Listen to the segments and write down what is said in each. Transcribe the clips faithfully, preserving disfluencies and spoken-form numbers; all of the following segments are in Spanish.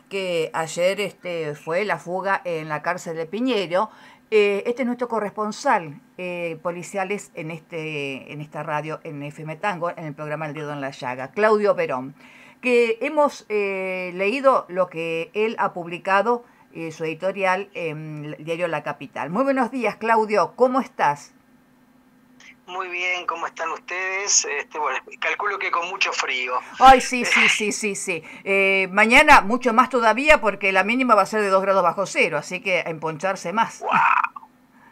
que ayer este, fue la fuga en la cárcel de Piñero. Eh, este es nuestro corresponsal eh, policiales en, este, en esta radio, en F M Tango, en el programa El Dedo en la Llaga, Claudio Perón, que hemos eh, leído lo que él ha publicado, eh, su editorial en el diario La Capital. Muy buenos días, Claudio, ¿cómo estás? Muy bien, ¿cómo están ustedes? Este, bueno, calculo que con mucho frío. Ay, sí, sí, sí, sí, sí. Eh, mañana mucho más todavía porque la mínima va a ser de dos grados bajo cero, así que a emponcharse más. ¡Wow!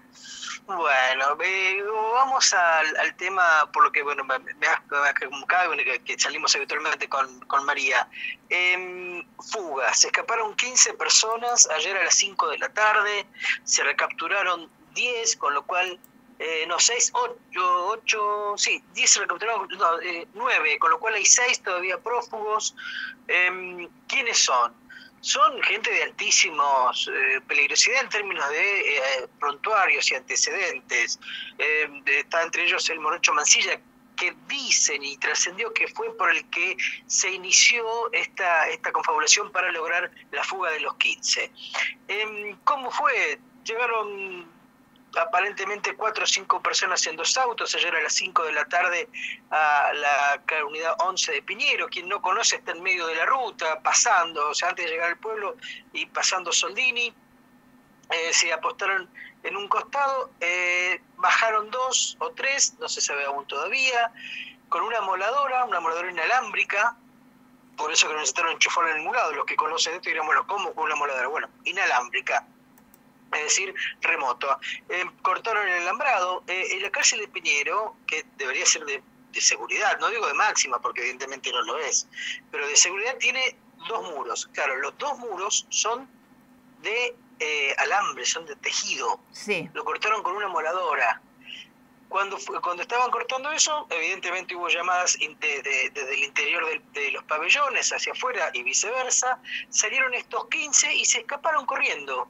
Bueno, eh, vamos al, al tema, por lo que bueno me, me has comunicado, que, que salimos habitualmente con, con María. Eh, fuga, se escaparon quince personas ayer a las cinco de la tarde, se recapturaron diez, con lo cual... Eh, no, seis, ocho, ocho, sí, diez se recapturaron, no, eh, nueve, con lo cual hay seis todavía prófugos. Eh, ¿Quiénes son? Son gente de altísimos eh, peligrosidad en términos de eh, prontuarios y antecedentes. Eh, está entre ellos el Morocho Mansilla, que dicen y trascendió que fue por el que se inició esta, esta confabulación para lograr la fuga de los quince. Eh, ¿Cómo fue? Llegaron aparentemente cuatro o cinco personas en dos autos ayer a las cinco de la tarde a la unidad once de Piñero. Quien no conoce, está en medio de la ruta, pasando, o sea, antes de llegar al pueblo y pasando Soldini. Eh, se apostaron en un costado, eh, bajaron dos o tres, no se sabe aún todavía, con una moladora, una moladora inalámbrica. Por eso que no necesitaron enchufarla en ningún lado. Los que conocen esto dirán, bueno, ¿cómo con una moladora? Bueno, inalámbrica, es decir, remoto. Eh, cortaron el alambrado. Eh, en la cárcel de Piñero, que debería ser de, de seguridad, no digo de máxima porque evidentemente no lo es, pero de seguridad, tiene dos muros. Claro, los dos muros son de eh, alambre, son de tejido. Sí. Lo cortaron con una moladora. Cuando, cuando estaban cortando eso, evidentemente hubo llamadas de, de, desde el interior de, de los pabellones hacia afuera y viceversa. Salieron estos quince y se escaparon corriendo.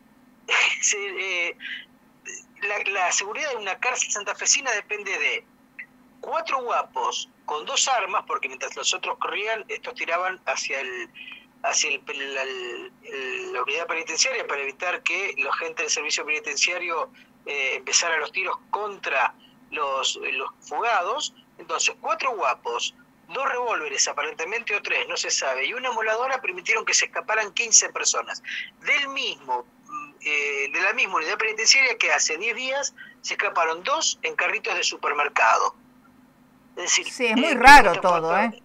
Se, eh, la, la seguridad de una cárcel santafesina depende de cuatro guapos con dos armas, porque mientras los otros corrían, estos tiraban hacia el hacia el, la, el, la unidad penitenciaria para evitar que la gente del servicio penitenciario eh, empezara los tiros contra los, los fugados. Entonces, cuatro guapos, dos revólveres aparentemente, o tres, no se sabe, y una moladora permitieron que se escaparan quince personas. Del mismo Eh, de la misma unidad penitenciaria que hace diez días se escaparon dos en carritos de supermercado. Es decir, sí, es muy eh, raro todo, puesto, ¿eh?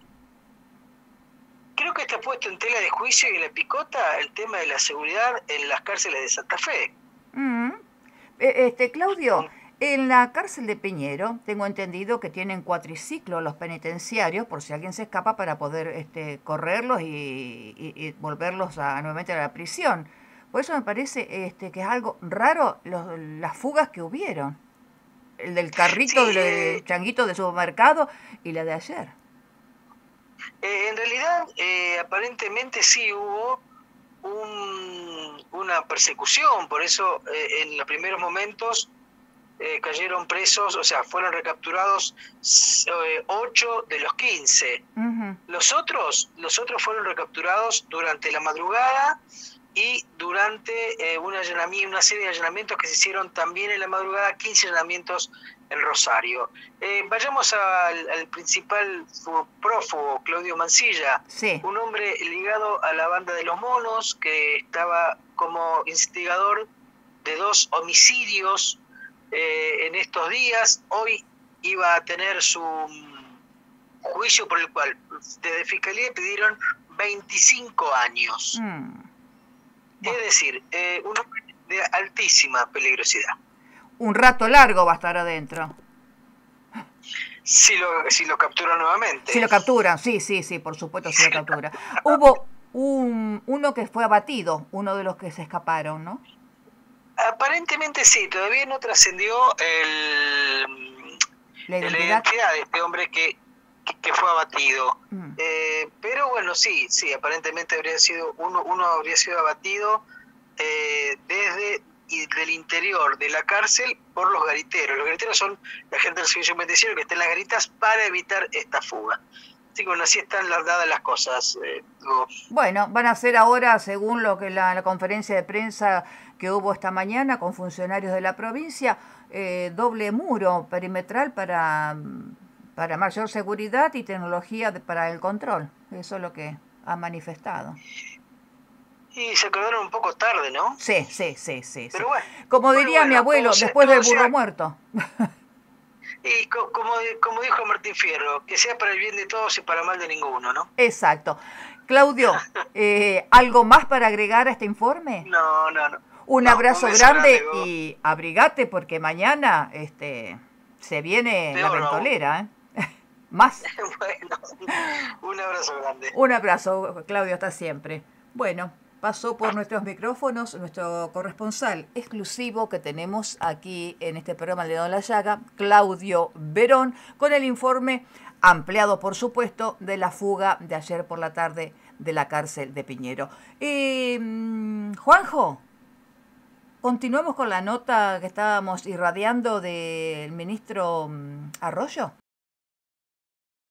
Creo que está puesto en tela de juicio y en la picota el tema de la seguridad en las cárceles de Santa Fe. Mm. Este, Claudio, en la cárcel de Piñero tengo entendido que tienen cuatriciclos los penitenciarios por si alguien se escapa para poder este, correrlos y, y, y volverlos a, nuevamente a la prisión. Por eso me parece este, que es algo raro los, las fugas que hubieron. El del carrito, sí, del eh, changuito de supermercado y la de ayer. Eh, en realidad, eh, aparentemente sí hubo un, una persecución. Por eso eh, en los primeros momentos eh, cayeron presos, o sea, fueron recapturados eh, ocho de los quince. Uh-huh. Los otros, los otros fueron recapturados durante la madrugada y durante eh, un allanamiento, una serie de allanamientos que se hicieron también en la madrugada, quince allanamientos en Rosario. Eh, vayamos al, al principal prófugo, Claudio Mansilla, sí. Un hombre ligado a la banda de los monos, que estaba como instigador de dos homicidios eh, en estos días. Hoy iba a tener su juicio por el cual desde Fiscalía pidieron veinticinco años. Mm. Es decir, eh, un hombre de altísima peligrosidad. Un rato largo va a estar adentro. Si lo, si lo capturan nuevamente. Si lo capturan, sí, sí, sí, por supuesto si lo capturan. Hubo un, uno que fue abatido, uno de los que se escaparon, ¿no? Aparentemente sí, todavía no trascendió el, la identidad, la identidad de este hombre que, que, que fue abatido. Mm. Eh, pero bueno, sí, sí, aparentemente habría sido uno, uno habría sido abatido eh, desde y del interior de la cárcel por los gariteros. Los gariteros son la gente del servicio penitenciario que está en las garitas para evitar esta fuga. Así que bueno, así están las, dadas las cosas. Eh, Hugo. Bueno, van a ser ahora, según lo que la, la conferencia de prensa que hubo esta mañana con funcionarios de la provincia, eh, doble muro perimetral para, para mayor seguridad y tecnología de- para el control. Eso es lo que ha manifestado. Y se quedaron un poco tarde, ¿no? Sí, sí, sí, sí, sí. Pero bueno, Como pero diría mi bueno, todo abuelo, sea, después del todo burro sea, muerto. y co- como, como dijo Martín Fierro, que sea para el bien de todos y para el mal de ninguno, ¿no? Exacto. Claudio, eh, ¿algo más para agregar a este informe? No, no, no. Un No, un abrazo beso grande, grande Hugo. y abrigate porque mañana este, se viene la Peor aún. ventolera, ¿eh? Más. Bueno, un abrazo grande. Un abrazo, Claudio, hasta siempre. Bueno, pasó por nuestros micrófonos nuestro corresponsal exclusivo que tenemos aquí en este programa de Don La Llaga, Claudio Verón, con el informe ampliado, por supuesto, de la fuga de ayer por la tarde de la cárcel de Piñero. Y, mm, Juanjo, continuemos con la nota que estábamos irradiando del ministro mm, Arroyo.